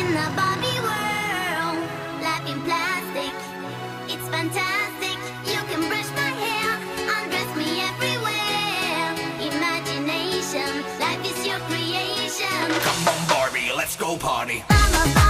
in a Barbie world, life in plastic, it's fantastic. You can brush my hair, undress me everywhere. Imagination, life is your creation. Come on, Barbie, let's go party. I'm a